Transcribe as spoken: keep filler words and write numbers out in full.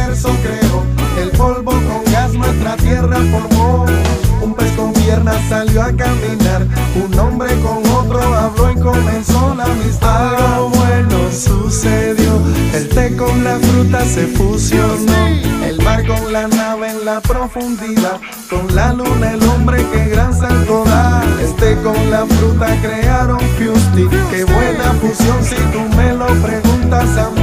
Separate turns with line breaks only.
universo creó. El polvo con gas nuestra tierra formó. Un pez con piernas salió a caminar. Un hombre con otro habló y comenzó la amistad. Algo bueno sucedió. El té con la fruta se fusionó. El mar con la nave en la profundidad. Con la luna el hombre que gran salto da. Este con la fruta crearon Fusty. Qué buena fusión si tú me lo preguntas a mí.